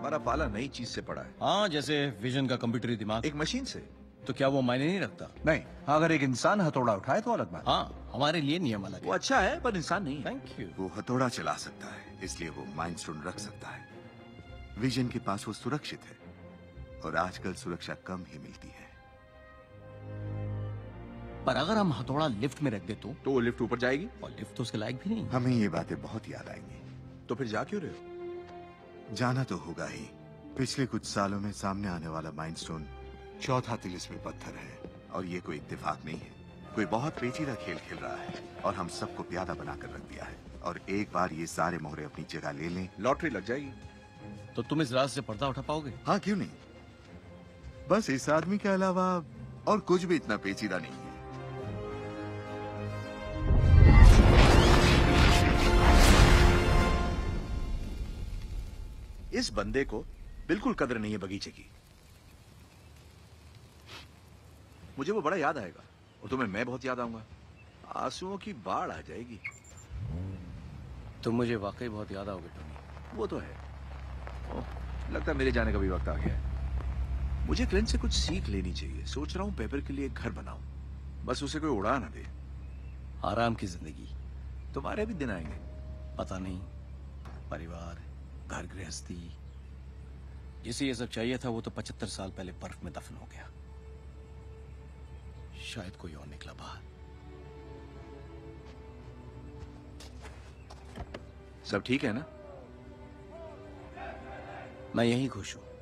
हमारा पाला नई चीज से पड़ा है। हाँ, जैसे विजन का कंप्यूटरी दिमाग। एक मशीन से। तो क्या वो मायने नहीं रखता? नहीं, अगर एक इंसान हथौड़ा उठाए तो अलग बात। हाँ, हमारे लिए नियम अलग है। वो अच्छा है पर इंसान नहीं है। Thank you. वो हथौड़ा चला सकता है, इसलिए वो माइंडस्टोन रख सकता है। विजन के पास वो सुरक्षित है, और आजकल सुरक्षा कम ही मिलती है। पर अगर हम हथौड़ा लिफ्ट में रख दे तो वो लिफ्ट ऊपर जाएगी, और लिफ्ट तो उसके लायक भी नहीं। हमें ये बातें बहुत याद आएंगी। तो फिर जा क्यों रहे हो? जाना तो होगा ही। पिछले कुछ सालों में सामने आने वाला माइंडस्टोन चौथा तिलिस्मी पत्थर है, और ये कोई इत्तेफाक नहीं है। कोई बहुत पेचीदा खेल खेल रहा है और हम सबको प्यादा बनाकर रख दिया है। और एक बार ये सारे मोहरे अपनी जगह ले लें, लॉटरी लग जाएगी। तो तुम इस राज से पर्दा उठा पाओगे? हाँ, क्यों नहीं। बस इस आदमी के अलावा और कुछ भी इतना पेचीदा नहीं है। इस बंदे को बिल्कुल कदर नहीं है बगीचे की। मुझे वो बड़ा याद आएगा, और तुम्हें मैं बहुत याद आऊंगा। आंसुओं की बाढ़ आ जाएगी। तुम मुझे वाकई बहुत याद आओगे टोनी। वो तो है। ओह, लगता है मेरे जाने का भी वक्त आ गया है। मुझे क्लिंट से कुछ सीख लेनी चाहिए। सोच रहा हूँ पेपर के लिए एक घर बनाऊं, बस उसे कोई उड़ा ना दे। आराम की जिंदगी। तुम्हारे भी दिन आएंगे। पता नहीं, परिवार, घर गृहस्थी, जिसे ये सब चाहिए था वो तो 75 साल पहले बर्फ में दफन हो गया। शायद कोई और निकला बाहर। सब ठीक है ना? मैं यहीं खुश हूं।